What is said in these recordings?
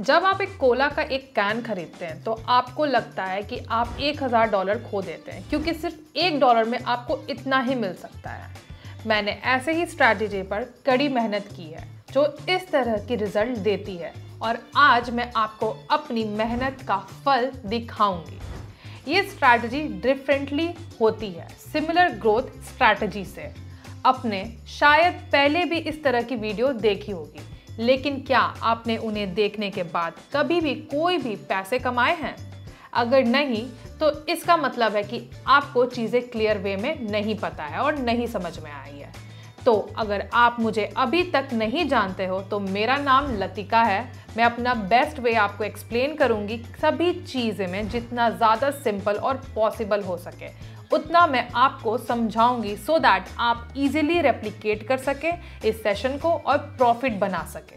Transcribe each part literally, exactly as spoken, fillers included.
जब आप एक कोला का एक कैन खरीदते हैं तो आपको लगता है कि आप एक हज़ार डॉलर खो देते हैं क्योंकि सिर्फ एक डॉलर में आपको इतना ही मिल सकता है। मैंने ऐसे ही स्ट्रैटेजी पर कड़ी मेहनत की है जो इस तरह की रिजल्ट देती है और आज मैं आपको अपनी मेहनत का फल दिखाऊंगी। ये स्ट्रैटेजी डिफरेंटली होती है सिमिलर ग्रोथ स्ट्रैटेजी से। आपने शायद पहले भी इस तरह की वीडियो देखी होगी, लेकिन क्या आपने उन्हें देखने के बाद कभी भी कोई भी पैसे कमाए हैं? अगर नहीं तो इसका मतलब है कि आपको चीज़ें क्लियर वे में नहीं पता है और नहीं समझ में आई है। तो अगर आप मुझे अभी तक नहीं जानते हो तो मेरा नाम लतिका है। मैं अपना बेस्ट वे आपको एक्सप्लेन करूंगी सभी चीज़ें में, जितना ज़्यादा सिंपल और पॉसिबल हो सके उतना मैं आपको समझाऊंगी सो दैट आप इजीली रेप्लिकेट कर सके इस सेशन को और प्रॉफिट बना सके।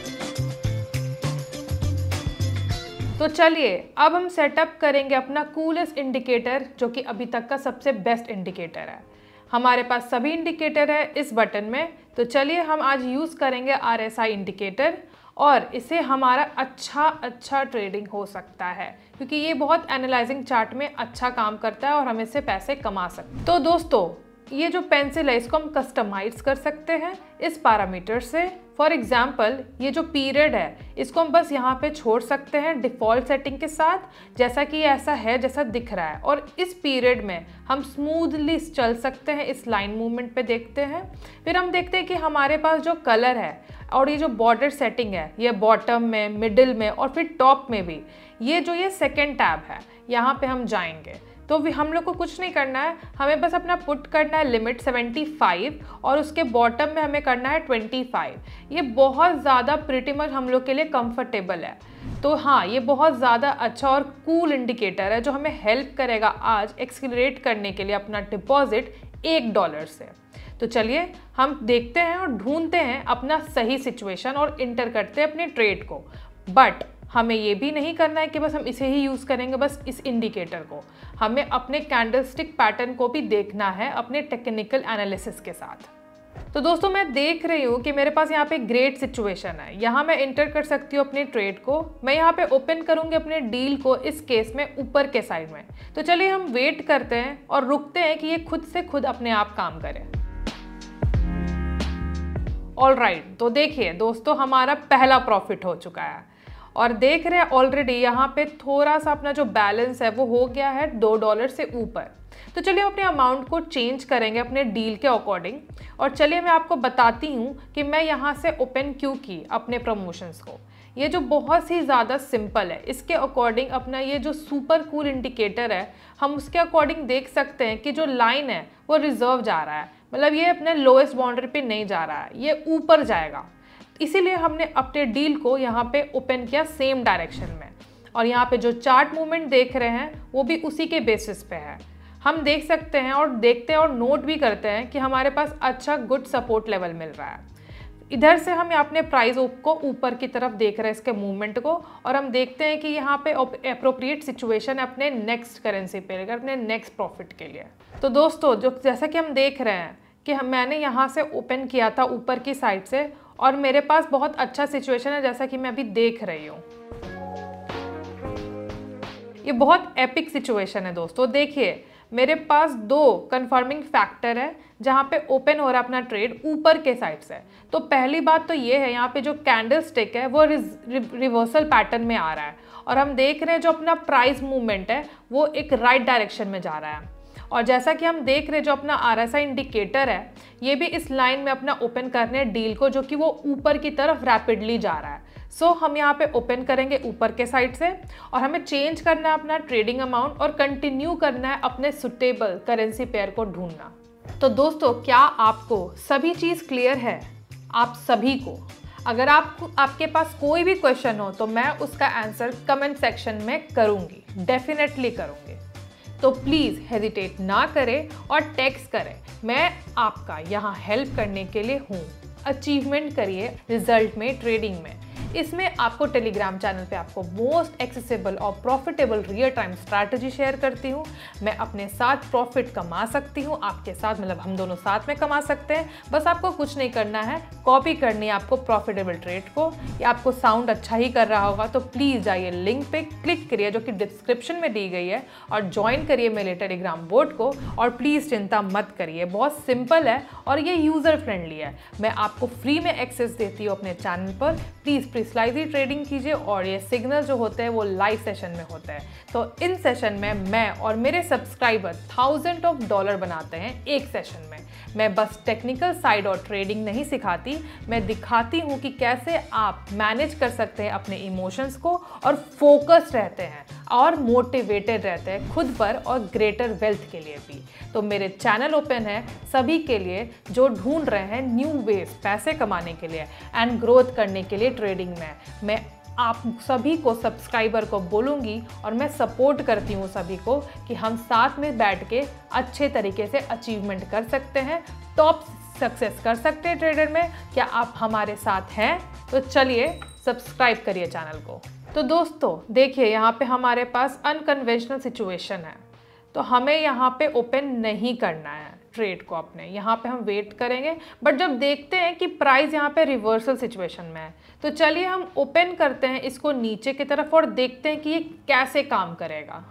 तो चलिए अब हम सेटअप करेंगे अपना कूलेस्ट इंडिकेटर जो कि अभी तक का सबसे बेस्ट इंडिकेटर है। हमारे पास सभी इंडिकेटर है इस बटन में, तो चलिए हम आज यूज़ करेंगे आर एस आई इंडिकेटर और इससे हमारा अच्छा अच्छा ट्रेडिंग हो सकता है क्योंकि ये बहुत एनालाइजिंग चार्ट में अच्छा काम करता है और हम इससे पैसे कमा सकते हैं। तो दोस्तों ये जो पेंसिल है इसको हम कस्टमाइज कर सकते हैं इस पैरामीटर से। फॉर एग्जाम्पल ये जो पीरियड है इसको हम बस यहाँ पे छोड़ सकते हैं डिफ़ॉल्ट सेटिंग के साथ, जैसा कि ऐसा है जैसा दिख रहा है। और इस पीरियड में हम स्मूथली चल सकते हैं, इस लाइन मूवमेंट पे देखते हैं। फिर हम देखते हैं कि हमारे पास जो कलर है और ये जो बॉर्डर सेटिंग है ये बॉटम में, मिडिल में और फिर टॉप में भी, ये जो ये सेकेंड टैब है यहाँ पे हम जाएंगे। तो भी हम लोग को कुछ नहीं करना है, हमें बस अपना पुट करना है लिमिट पचहत्तर और उसके बॉटम में हमें करना है पच्चीस। ये बहुत ज़्यादा प्रिटी मच हम लोग के लिए कंफर्टेबल है। तो हाँ, ये बहुत ज़्यादा अच्छा और कूल इंडिकेटर है जो हमें हेल्प करेगा आज एक्सीलरेट करने के लिए अपना डिपॉजिट एक डॉलर से। तो चलिए हम देखते हैं और ढूंढते हैं अपना सही सिचुएशन और इंटर करते हैं अपने ट्रेड को। बट हमें ये भी नहीं करना है कि बस हम इसे ही यूज़ करेंगे, बस इस इंडिकेटर को। हमें अपने कैंडलस्टिक पैटर्न को भी देखना है अपने टेक्निकल एनालिसिस के साथ। तो दोस्तों मैं देख रही हूँ कि मेरे पास यहाँ पे ग्रेट सिचुएशन है। यहाँ मैं इंटर कर सकती हूँ अपने ट्रेड को। मैं यहाँ पे ओपन करूँगी अपने डील को इस केस में ऊपर के साइड में। तो चलिए हम वेट करते हैं और रुकते हैं कि ये खुद से खुद अपने आप काम करे। ऑल राइट, तो देखिए दोस्तों हमारा पहला प्रॉफिट हो चुका है और देख रहे हैं ऑलरेडी यहाँ पे थोड़ा सा अपना जो बैलेंस है वो हो गया है दो डॉलर से ऊपर। तो चलिए अपने अमाउंट को चेंज करेंगे अपने डील के अकॉर्डिंग और चलिए मैं आपको बताती हूँ कि मैं यहाँ से ओपन क्यों की अपने प्रमोशंस को। ये जो बहुत ही ज़्यादा सिंपल है, इसके अकॉर्डिंग अपना ये जो सुपर कूल इंडिकेटर है हम उसके अकॉर्डिंग देख सकते हैं कि जो लाइन है वो रिजर्व जा रहा है, मतलब ये अपने लोएस्ट बाउंड्री पे नहीं जा रहा है, ये ऊपर जाएगा। इसीलिए हमने अपने डील को यहाँ पे ओपन किया सेम डायरेक्शन में और यहाँ पे जो चार्ट मूवमेंट देख रहे हैं वो भी उसी के बेसिस पे है। हम देख सकते हैं और देखते हैं और नोट भी करते हैं कि हमारे पास अच्छा गुड सपोर्ट लेवल मिल रहा है। इधर से हम अपने प्राइस को ऊपर की तरफ देख रहे हैं इसके मूवमेंट को और हम देखते हैं कि यहाँ पे अप्रोप्रिएट सिचुएशन है अपने नेक्स्ट करेंसी पे, अपने नेक्स्ट प्रॉफिट के लिए। तो दोस्तों जो जैसा कि हम देख रहे हैं कि हम मैंने यहाँ से ओपन किया था ऊपर की साइड से और मेरे पास बहुत अच्छा सिचुएशन है जैसा कि मैं अभी देख रही हूँ। ये बहुत एपिक सिचुएशन है दोस्तों। देखिए मेरे पास दो कंफर्मिंग फैक्टर है जहाँ पे ओपन हो रहा है अपना ट्रेड ऊपर के साइड से। तो पहली बात तो ये है यहाँ पे जो कैंडल स्टिक है वो रिवर्सल पैटर्न में आ रहा है और हम देख रहे हैं जो अपना प्राइस मूवमेंट है वो एक राइट डायरेक्शन में जा रहा है। और जैसा कि हम देख रहे हैं जो अपना आर एस आई इंडिकेटर है ये भी इस लाइन में अपना ओपन करने हैं डील को जो कि वो ऊपर की तरफ रैपिडली जा रहा है। सो so, हम यहाँ पे ओपन करेंगे ऊपर के साइड से और हमें चेंज करना है अपना ट्रेडिंग अमाउंट और कंटिन्यू करना है अपने सुटेबल करेंसी पेयर को ढूंढना। तो दोस्तों क्या आपको सभी चीज़ क्लियर है? आप सभी को अगर आप आपके पास कोई भी क्वेश्चन हो तो मैं उसका आंसर कमेंट सेक्शन में करूँगी, डेफिनेटली करूँगी। तो प्लीज़ हेजिटेट ना करें और टेक्स्ट करें, मैं आपका यहाँ हेल्प करने के लिए हूँ। अचीवमेंट करिए रिजल्ट में, ट्रेडिंग में। इसमें आपको टेलीग्राम चैनल पे आपको मोस्ट एक्सेसिबल और profitable real time strategy share करती हूँ। मैं अपने साथ प्रॉफिट कमा सकती हूँ, आपके साथ, मतलब हम दोनों साथ में कमा सकते हैं। बस आपको कुछ नहीं करना है, कॉपी करनी है आपको प्रॉफिटेबल ट्रेड को। या आपको साउंड अच्छा ही कर रहा होगा तो प्लीज़ जाइए लिंक पे क्लिक करिए जो कि डिस्क्रिप्शन में दी गई है और ज्वाइन करिए मेरे टेलीग्राम बोर्ड को। और प्लीज़ चिंता मत करिए, बहुत सिंपल है और ये यूज़र फ्रेंडली है। मैं आपको फ्री में एक्सेस देती हूँ अपने चैनल पर। प्लीज़ प्रिसाइजली ट्रेडिंग कीजिए और ये सिग्नल जो होते हैं वो लाइव सेशन में होते हैं। तो इन सेशन में मैं और मेरे सब्सक्राइबर थाउजेंड ऑफ डॉलर बनाते हैं एक सेशन में। मैं बस टेक्निकल साइड और ट्रेडिंग नहीं सिखाती, मैं दिखाती हूँ कि कैसे आप मैनेज कर सकते हैं अपने इमोशंस को और फोकस रहते हैं और मोटिवेटेड रहते हैं खुद पर और ग्रेटर वेल्थ के लिए भी। तो मेरे चैनल ओपन है सभी के लिए जो ढूंढ रहे हैं न्यू वेज पैसे कमाने के लिए एंड ग्रोथ करने के लिए ट्रेडिंग में। मैं आप सभी को, सब्सक्राइबर को बोलूँगी और मैं सपोर्ट करती हूँ सभी को कि हम साथ में बैठ के अच्छे तरीके से अचीवमेंट कर सकते हैं, टॉप सक्सेस कर सकते हैं ट्रेडर में। क्या आप हमारे साथ हैं? तो चलिए सब्सक्राइब करिए चैनल को। तो दोस्तों देखिए, यहाँ पे हमारे पास अनकन्वेंशनल सिचुएशन है, तो हमें यहाँ पे ओपन नहीं करना है ट्रेड को अपने। यहाँ पे हम वेट करेंगे, बट जब देखते हैं कि प्राइस यहाँ पे रिवर्सल सिचुएशन में है तो चलिए हम ओपन करते हैं इसको नीचे की तरफ और देखते हैं कि ये कैसे काम करेगा।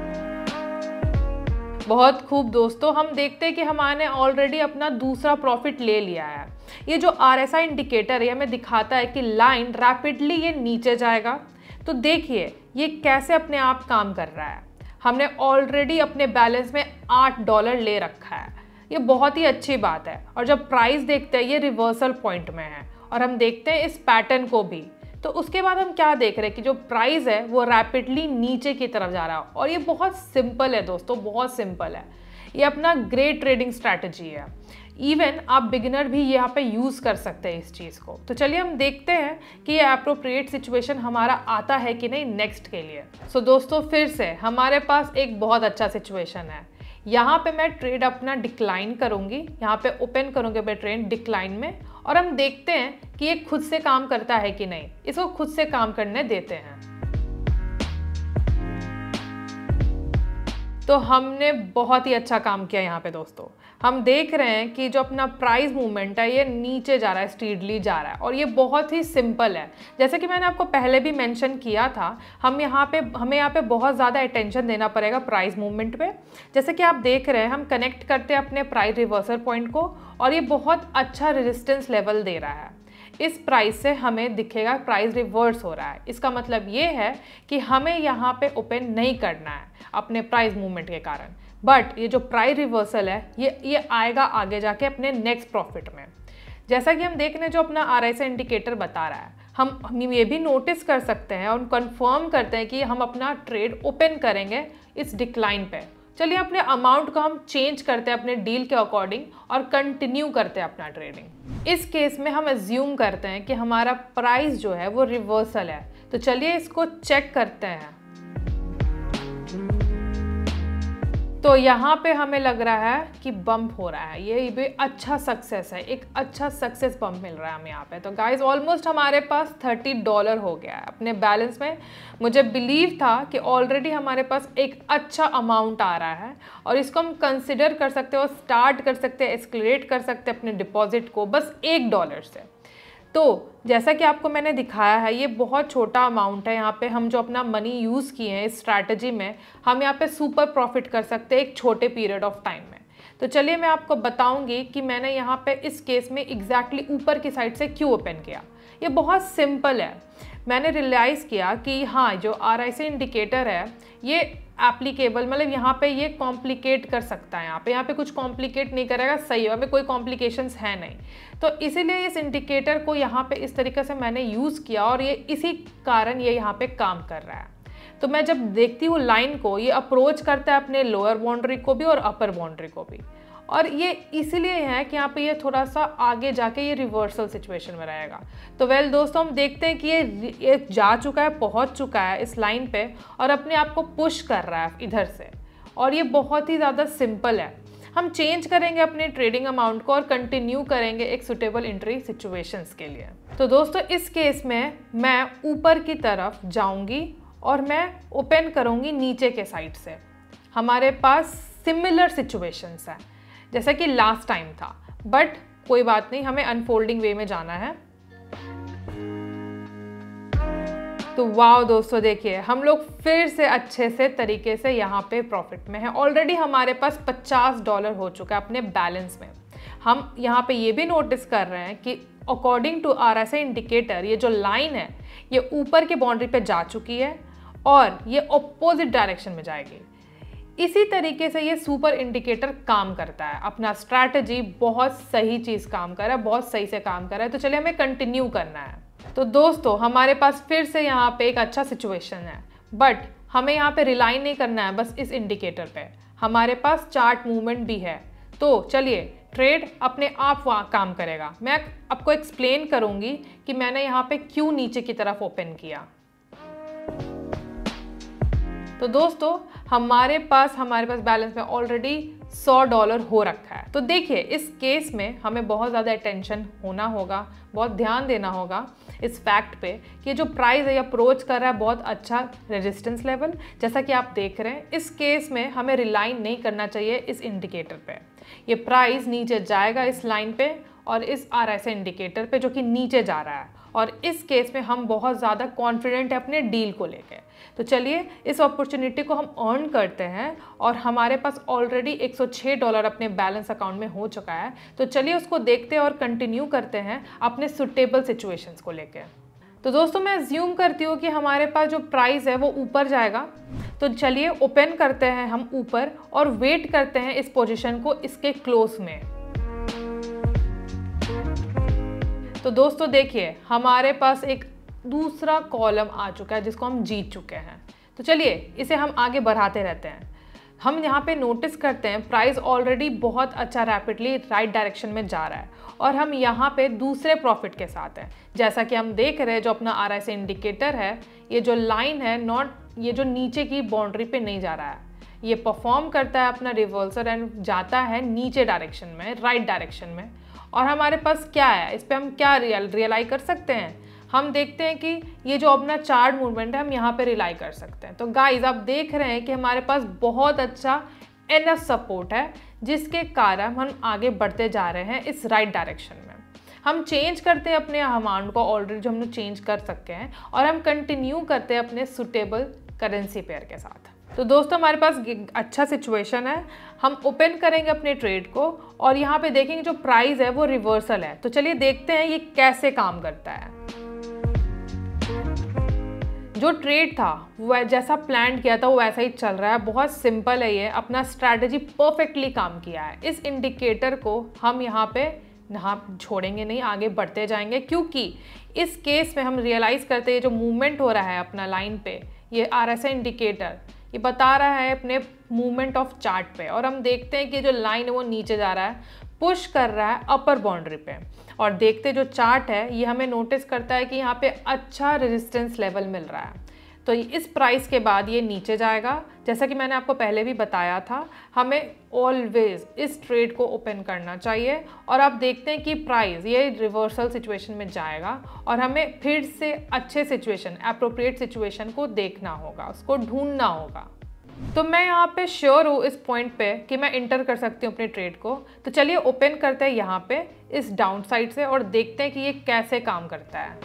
बहुत खूब दोस्तों, हम देखते हैं कि हमारे ऑलरेडी अपना दूसरा प्रॉफिट ले लिया है। ये जो आर एस आई इंडिकेटर है हमें दिखाता है कि लाइन रैपिडली ये नीचे जाएगा। तो देखिए ये कैसे अपने आप काम कर रहा है। हमने ऑलरेडी अपने बैलेंस में आठ डॉलर ले रखा है, ये बहुत ही अच्छी बात है। और जब प्राइस देखते हैं ये रिवर्सल पॉइंट में है और हम देखते हैं इस पैटर्न को भी, तो उसके बाद हम क्या देख रहे हैं कि जो प्राइस है वो रैपिडली नीचे की तरफ जा रहा है। और ये बहुत सिंपल है दोस्तों, बहुत सिंपल है। ये अपना ग्रेट ट्रेडिंग स्ट्रैटेजी है। इवन आप बिगिनर भी यहाँ पे यूज़ कर सकते हैं इस चीज़ को। तो चलिए हम देखते हैं कि ये अप्रोप्रिएट सिचुएशन हमारा आता है कि नहीं नेक्स्ट के लिए। सो so, दोस्तों फिर से हमारे पास एक बहुत अच्छा सिचुएशन है। यहाँ पे मैं ट्रेड अपना डिक्लाइन करूँगी, यहाँ पे ओपन करूँगी मैं ट्रेड डिक्लाइन में और हम देखते हैं कि ये खुद से काम करता है कि नहीं। इसको खुद से काम करने देते हैं। तो हमने बहुत ही अच्छा काम किया यहाँ पे दोस्तों। हम देख रहे हैं कि जो अपना प्राइस मूवमेंट है ये नीचे जा रहा है, स्टीडली जा रहा है और ये बहुत ही सिंपल है। जैसे कि मैंने आपको पहले भी मेंशन किया था, हम यहाँ पे हमें यहाँ पे बहुत ज़्यादा अटेंशन देना पड़ेगा प्राइस मूवमेंट पे। जैसे कि आप देख रहे हैं हम कनेक्ट करते हैं अपने प्राइस रिवर्सल पॉइंट को और ये बहुत अच्छा रेजिस्टेंस लेवल दे रहा है। इस प्राइस से हमें दिखेगा प्राइस रिवर्स हो रहा है। इसका मतलब ये है कि हमें यहाँ पे ओपन नहीं करना है अपने प्राइस मूवमेंट के कारण। बट ये जो प्राइस रिवर्सल है ये ये आएगा आगे जाके अपने नेक्स्ट प्रॉफिट में। जैसा कि हम देख रहे हैं जो अपना आर एस आई इंडिकेटर बता रहा है, हम हम ये भी नोटिस कर सकते हैं और कंफर्म करते हैं कि हम अपना ट्रेड ओपन करेंगे इस डिक्लाइन पे। चलिए अपने अमाउंट को हम चेंज करते हैं अपने डील के अकॉर्डिंग और कंटिन्यू करते हैं अपना ट्रेडिंग। इस केस में हम एज्यूम करते हैं कि हमारा प्राइस जो है वो रिवर्सल है। तो चलिए इसको चेक करते हैं। तो यहाँ पे हमें लग रहा है कि बम्प हो रहा है, ये भी अच्छा सक्सेस है, एक अच्छा सक्सेस बम्प मिल रहा है हमें यहाँ पे। तो गाइज ऑलमोस्ट हमारे पास थर्टी डॉलर हो गया है अपने बैलेंस में। मुझे बिलीव था कि ऑलरेडी हमारे पास एक अच्छा अमाउंट आ रहा है और इसको हम कंसिडर कर सकते हैं और स्टार्ट कर सकते हैं, एस्केलेट कर सकते हैं अपने डिपॉजिट को बस एक डॉलर से। तो जैसा कि आपको मैंने दिखाया है ये बहुत छोटा अमाउंट है। यहाँ पे हम जो अपना मनी यूज़ किए हैं इस स्ट्रैटेजी में, हम यहाँ पे सुपर प्रॉफिट कर सकते हैं एक छोटे पीरियड ऑफ टाइम में। तो चलिए मैं आपको बताऊंगी कि मैंने यहाँ पे इस केस में एग्जैक्टली ऊपर की साइड से क्यों ओपन किया। ये बहुत सिंपल है। मैंने रियलाइज़ किया कि हाँ जो आर आई सी इंडिकेटर है ये एप्लीकेबल, मतलब यहाँ पे ये कॉम्प्लिकेट कर सकता है। यहाँ पे यहाँ पे कुछ कॉम्प्लिकेट नहीं करेगा, सही है, हमें कोई कॉम्प्लिकेशंस है नहीं। तो इसीलिए इस इंडिकेटर को यहाँ पे इस तरीके से मैंने यूज़ किया और ये इसी कारण ये यहाँ पे काम कर रहा है। तो मैं जब देखती हूँ लाइन को, ये अप्रोच करता है अपने लोअर बाउंड्री को भी और अपर बाउंड्री को भी, और ये इसीलिए है कि यहाँ पे ये थोड़ा सा आगे जाके ये रिवर्सल सिचुएशन में रहेगा। तो वेल दोस्तों हम देखते हैं कि ये ये जा चुका है, पहुँच चुका है इस लाइन पे और अपने आप को पुश कर रहा है इधर से, और ये बहुत ही ज़्यादा सिंपल है। हम चेंज करेंगे अपने ट्रेडिंग अमाउंट को और कंटिन्यू करेंगे एक सुटेबल एंट्री सिचुएशंस के लिए। तो दोस्तों इस केस में मैं ऊपर की तरफ जाऊंगी और मैं ओपन करूंगी नीचे के साइड से। हमारे पास सिमिलर सिचुएशंस हैं जैसा कि लास्ट टाइम था, बट कोई बात नहीं, हमें अनफोल्डिंग वे में जाना है। तो वाह दोस्तों, देखिए हम लोग फिर से अच्छे से तरीके से यहाँ पे प्रॉफिट में है। ऑलरेडी हमारे पास पचास डॉलर हो चुका है अपने बैलेंस में। हम यहाँ पे ये भी नोटिस कर रहे हैं कि according to R S I indicator ये जो लाइन है ये ऊपर के बाउंड्री पे जा चुकी है और ये ऑपोजिट डायरेक्शन में जाएगी। इसी तरीके से ये सुपर इंडिकेटर काम करता है। अपना स्ट्रैटेजी बहुत सही चीज़ काम कर रहा है, बहुत सही से काम कर रहा है। तो चलिए हमें कंटिन्यू करना है। तो दोस्तों हमारे पास फिर से यहाँ पे एक अच्छा सिचुएशन है, बट हमें यहाँ पे रिलाई नहीं करना है बस इस इंडिकेटर पे, हमारे पास चार्ट मूवमेंट भी है। तो चलिए ट्रेड अपने आप वहाँ काम करेगा। मैं आपको एक्सप्लेन करूँगी कि मैंने यहाँ पे क्यों नीचे की तरफ ओपन किया। तो दोस्तों हमारे पास हमारे पास बैलेंस में ऑलरेडी सौ डॉलर हो रखा है। तो देखिए इस केस में हमें बहुत ज़्यादा अटेंशन होना होगा, बहुत ध्यान देना होगा इस फैक्ट पे कि जो प्राइस है अप्रोच कर रहा है बहुत अच्छा रेजिस्टेंस लेवल। जैसा कि आप देख रहे हैं इस केस में हमें रिलाई नहीं करना चाहिए इस इंडिकेटर पे। ये प्राइस नीचे जाएगा इस लाइन पे और इस आर एस आई इंडिकेटर पे जो कि नीचे जा रहा है, और इस केस में हम बहुत ज़्यादा कॉन्फिडेंट है अपने डील को लेकर। तो चलिए इस अपॉर्चुनिटी को हम अर्न करते हैं और हमारे पास ऑलरेडी एक सौ छह डॉलर अपने बैलेंस अकाउंट में हो चुका है। तो चलिए उसको देखते हैं और कंटिन्यू करते हैं अपने सुटेबल सिचुएशंस को लेकर। तो दोस्तों मैं अज्यूम करती हूँ कि हमारे पास जो प्राइस है वो ऊपर जाएगा। तो चलिए ओपन करते हैं हम ऊपर और वेट करते हैं इस पोजीशन को इसके क्लोज में। तो दोस्तों देखिए हमारे पास एक दूसरा कॉलम आ चुका है जिसको हम जीत चुके हैं। तो चलिए इसे हम आगे बढ़ाते रहते हैं। हम यहाँ पे नोटिस करते हैं प्राइस ऑलरेडी बहुत अच्छा रैपिडली राइट डायरेक्शन में जा रहा है और हम यहाँ पे दूसरे प्रॉफिट के साथ हैं। जैसा कि हम देख रहे हैं जो अपना आर एस आई इंडिकेटर है, ये जो लाइन है नॉट ये जो नीचे की बाउंड्री पे नहीं जा रहा है, ये परफॉर्म करता है अपना रिवर्सल एंड जाता है नीचे डायरेक्शन में, राइट डायरेक्शन में। और हमारे पास क्या है, इस पर हम क्या रियल रियलाइज कर सकते हैं। हम देखते हैं कि ये जो अपना चार्ट मूवमेंट है हम यहाँ पे रिलाई कर सकते हैं। तो गाइस आप देख रहे हैं कि हमारे पास बहुत अच्छा एनएफ सपोर्ट है जिसके कारण हम आगे बढ़ते जा रहे हैं इस राइट डायरेक्शन में। हम चेंज करते हैं अपने अमाउंट को ऑलरेडी जो हम लोग चेंज कर सकते हैं और हम कंटिन्यू करते हैं अपने सुटेबल करेंसी पेयर के साथ। तो दोस्तों हमारे पास अच्छा सिचुएशन है। हम ओपन करेंगे अपने ट्रेड को और यहाँ पे देखेंगे जो प्राइस है वो रिवर्सल है। तो चलिए देखते हैं ये कैसे काम करता है। जो ट्रेड था वो जैसा प्लान किया था वो वैसा ही चल रहा है। बहुत सिंपल है, ये अपना स्ट्रैटेजी परफेक्टली काम किया है। इस इंडिकेटर को हम यहाँ पे यहाँ छोड़ेंगे नहीं, आगे बढ़ते जाएंगे, क्योंकि इस केस में हम रियलाइज़ करते हैं जो मूवमेंट हो रहा है अपना लाइन पे, ये आर एस आई इंडिकेटर ये बता रहा है अपने मूवमेंट ऑफ चार्ट पे, और हम देखते हैं कि जो लाइन है वो नीचे जा रहा है, पुश कर रहा है अपर बाउंड्री पे। और देखते जो चार्ट है ये हमें नोटिस करता है कि यहाँ पे अच्छा रेजिस्टेंस लेवल मिल रहा है। तो इस प्राइस के बाद ये नीचे जाएगा। जैसा कि मैंने आपको पहले भी बताया था, हमें ऑलवेज इस ट्रेड को ओपन करना चाहिए। और आप देखते हैं कि प्राइस ये रिवर्सल सिचुएशन में जाएगा और हमें फिर से अच्छे सिचुएशन, एप्रोप्रिएट सिचुएशन को देखना होगा, उसको ढूंढना होगा। तो मैं यहाँ पे श्योर हूँ इस पॉइंट पे कि मैं इंटर कर सकती हूँ अपने ट्रेड को। तो चलिए ओपन करते हैं यहाँ पे इस डाउन साइड से और देखते हैं कि ये कैसे काम करता है।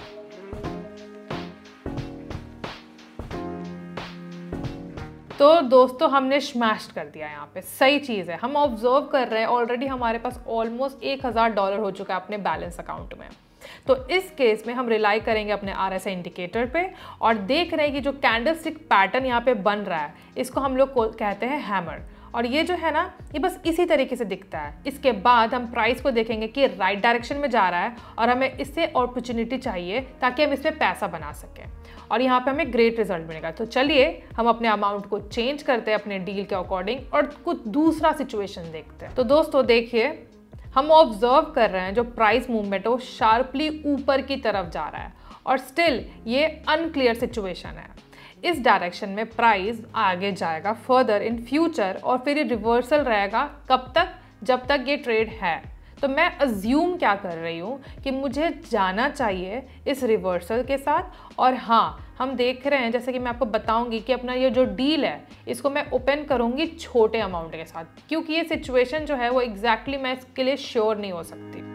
तो दोस्तों हमने स्मैश कर दिया यहाँ पे, सही चीज़ है। हम ऑब्जर्व कर रहे हैं ऑलरेडी हमारे पास ऑलमोस्ट एक हज़ार डॉलर हो चुका है अपने बैलेंस अकाउंट में। तो इस केस में हम रिलाई करेंगे अपने आर एस आई इंडिकेटर पे और देख रहे हैं कि जो कैंडलस्टिक पैटर्न यहाँ पे बन रहा है इसको हम लोग को कहते हैं हैमर। और ये जो है ना ये बस इसी तरीके से दिखता है। इसके बाद हम प्राइस को देखेंगे कि राइट डायरेक्शन में जा रहा है और हमें इससे अपॉर्चुनिटी चाहिए ताकि हम इस पर पैसा बना सकें और यहाँ पे हमें ग्रेट रिजल्ट मिलेगा। तो चलिए हम अपने अमाउंट को चेंज करते हैं अपने डील के अकॉर्डिंग और कुछ दूसरा सिचुएशन देखते हैं। तो दोस्तों देखिए हम ऑब्जर्व कर रहे हैं जो प्राइस मूवमेंट है वो शार्पली ऊपर की तरफ जा रहा है और स्टिल ये अनक्लियर सिचुएशन है। इस डायरेक्शन में प्राइस आगे जाएगा फर्दर इन फ्यूचर और फिर ये रिवर्सल रहेगा कब तक, जब तक ये ट्रेड है। तो मैं अज्यूम क्या कर रही हूँ कि मुझे जाना चाहिए इस रिवर्सल के साथ। और हाँ, हम देख रहे हैं, जैसे कि मैं आपको बताऊंगी कि अपना ये जो डील है इसको मैं ओपन करूँगी छोटे अमाउंट के साथ, क्योंकि ये सिचुएशन जो है वो एग्जैक्टली मैं इसके लिए श्योर नहीं हो सकती।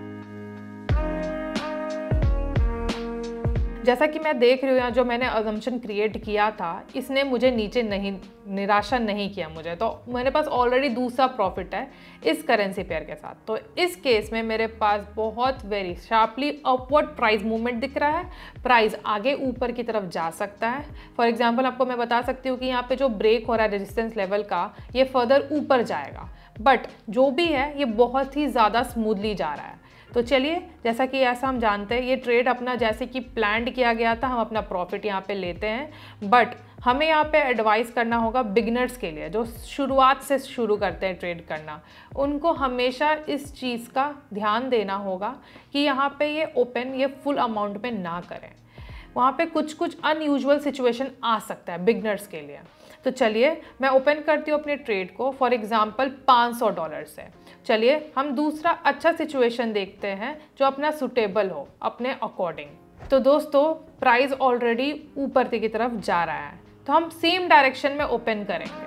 जैसा कि मैं देख रही हूँ, जो मैंने अजम्पशन क्रिएट किया था इसने मुझे नीचे नहीं निराशा नहीं किया मुझे, तो मेरे पास ऑलरेडी दूसरा प्रॉफिट है इस करेंसी पेयर के साथ। तो इस केस में मेरे पास बहुत very sharply upward price movement दिख रहा है, प्राइस आगे ऊपर की तरफ जा सकता है। फॉर एग्जांपल आपको मैं बता सकती हूँ कि यहाँ पे जो ब्रेक हो रहा है रेजिस्टेंस लेवल का, ये फर्दर ऊपर जाएगा, बट जो भी है ये बहुत ही ज़्यादा स्मूथली जा रहा है। तो चलिए, जैसा कि ऐसा हम जानते हैं, ये ट्रेड अपना जैसे कि प्लान्ड किया गया था, हम अपना प्रॉफिट यहाँ पे लेते हैं। बट हमें यहाँ पे एडवाइस करना होगा बिगनर्स के लिए, जो शुरुआत से शुरू करते हैं ट्रेड करना, उनको हमेशा इस चीज़ का ध्यान देना होगा कि यहाँ पे ये ओपन ये फुल अमाउंट में ना करें। वहाँ पे कुछ कुछ अनयूजुअल सिचुएशन आ सकता है बिगनर्स के लिए। तो चलिए, मैं ओपन करती हूँ अपने ट्रेड को, फॉर एग्जांपल पाँच सौ डॉलर से। चलिए हम दूसरा अच्छा सिचुएशन देखते हैं जो अपना सुटेबल हो अपने अकॉर्डिंग। तो दोस्तों, प्राइस ऑलरेडी ऊपर की तरफ जा रहा है, तो हम सेम डायरेक्शन में ओपन करेंगे।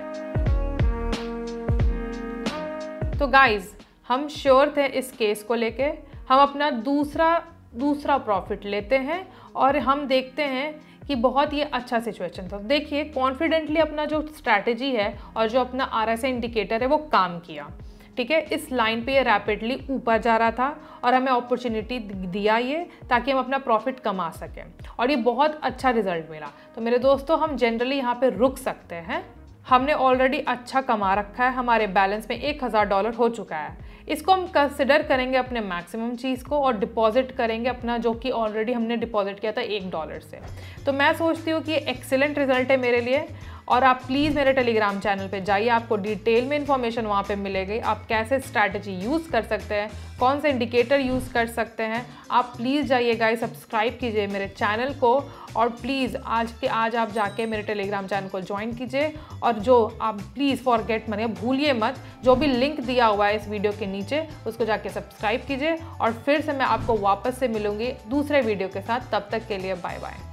तो गाइज, हम श्योर थे इस केस को लेके, हम अपना दूसरा दूसरा प्रॉफिट लेते हैं और हम देखते हैं कि बहुत ही अच्छा सिचुएशन था। देखिए, कॉन्फिडेंटली अपना जो स्ट्रैटेजी है और जो अपना आरएसआई इंडिकेटर है वो काम किया। ठीक है, इस लाइन पे ये रैपिडली ऊपर जा रहा था और हमें अपॉर्चुनिटी दिया ये, ताकि हम अपना प्रॉफिट कमा सकें, और ये बहुत अच्छा रिजल्ट मिला। तो मेरे दोस्तों, हम जनरली यहाँ पे रुक सकते हैं। हमने ऑलरेडी अच्छा कमा रखा है, हमारे बैलेंस में एक हज़ार डॉलर हो चुका है। इसको हम कंसिडर करेंगे अपने मैक्सिमम चीज़ को और डिपॉजिट करेंगे अपना, जो कि ऑलरेडी हमने डिपॉजिट किया था एक डॉलर से। तो मैं सोचती हूँ कि ये एक्सीलेंट रिजल्ट है मेरे लिए। और आप प्लीज़ मेरे टेलीग्राम चैनल पे जाइए, आपको डिटेल में इन्फॉर्मेशन वहाँ पे मिलेगी। आप कैसे स्ट्रैटेजी यूज़ कर सकते हैं, कौन से इंडिकेटर यूज़ कर सकते हैं, आप प्लीज़ जाइए गाइस, सब्सक्राइब कीजिए मेरे चैनल को। और प्लीज़ आज के आज आप जाके मेरे टेलीग्राम चैनल को ज्वाइन कीजिए। और जो आप प्लीज़ फॉरगेट मत, भूलिए मत, जो भी लिंक दिया हुआ है इस वीडियो के नीचे उसको जाके सब्सक्राइब कीजिए। और फिर से मैं आपको वापस से मिलूँगी दूसरे वीडियो के साथ। तब तक के लिए बाय बाय।